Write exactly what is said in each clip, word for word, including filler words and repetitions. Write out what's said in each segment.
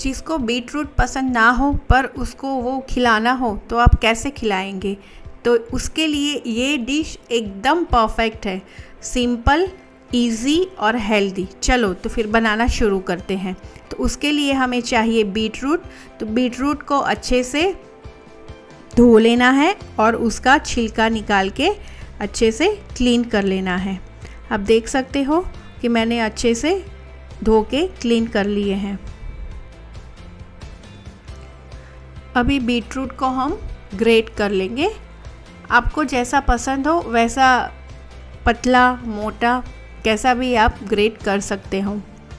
जिसको beet root पसंद ना हो पर उसको वो खिलाना हो तो आप कैसे खिलाएंगे। तो उसके लिए ये डिश एकदम परफेक्ट है, सिंपल, इजी और हेल्दी। चलो तो फिर बनाना शुरू करते हैं। तो उसके लिए हमें चाहिए बीट रूट। तो बीट रूट को अच्छे से धो लेना है और उसका छिलका निकाल के अच्छे से क्लीन कर लेना है। आप देख सकते हो कि मैंने अच्छे से धो के क्लीन कर लिए हैं। अभी बीट रूट को हम ग्रेट कर लेंगे। आपको जैसा पसंद हो वैसा पतला, मोटा, कैसा भी आप ग्रेट कर सकते हो।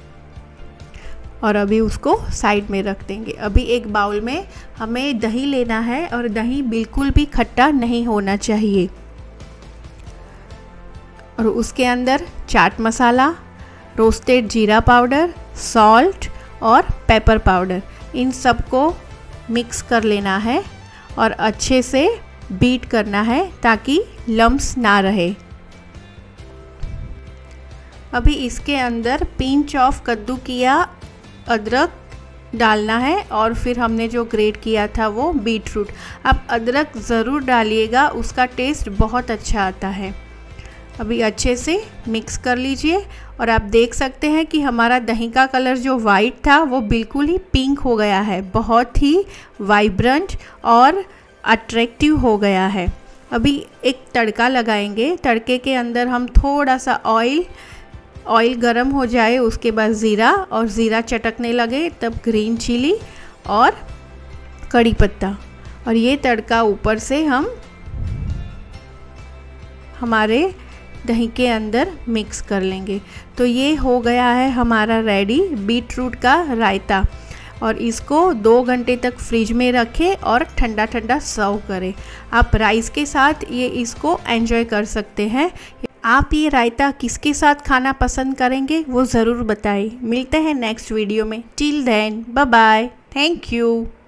और अभी उसको साइड में रख देंगे। अभी एक बाउल में हमें दही लेना है और दही बिल्कुल भी खट्टा नहीं होना चाहिए। और उसके अंदर चाट मसाला, रोस्टेड जीरा पाउडर, सॉल्ट और पेपर पाउडर, इन सब को मिक्स कर लेना है और अच्छे से बीट करना है ताकि लम्स ना रहे। अभी इसके अंदर पिंच ऑफ कद्दू किया अदरक डालना है और फिर हमने जो ग्रेट किया था वो बीट रूट। आप अदरक ज़रूर डालिएगा, उसका टेस्ट बहुत अच्छा आता है। अभी अच्छे से मिक्स कर लीजिए और आप देख सकते हैं कि हमारा दही का कलर जो वाइट था वो बिल्कुल ही पिंक हो गया है, बहुत ही वाइब्रेंट और अट्रैक्टिव हो गया है। अभी एक तड़का लगाएंगे। तड़के के अंदर हम थोड़ा सा ऑयल ऑयल गरम हो जाए, उसके बाद ज़ीरा, और ज़ीरा चटकने लगे तब ग्रीन चिली और कड़ी पत्ता, और ये तड़का ऊपर से हम हमारे दही के अंदर मिक्स कर लेंगे। तो ये हो गया है हमारा रेडी बीट रूट का रायता। और इसको दो घंटे तक फ्रिज में रखें और ठंडा ठंडा सर्व करें। आप राइस के साथ ये इसको एंजॉय कर सकते हैं। आप ये रायता किसके साथ खाना पसंद करेंगे वो ज़रूर बताएं। मिलते हैं नेक्स्ट वीडियो में। Till then bye bye, thank you.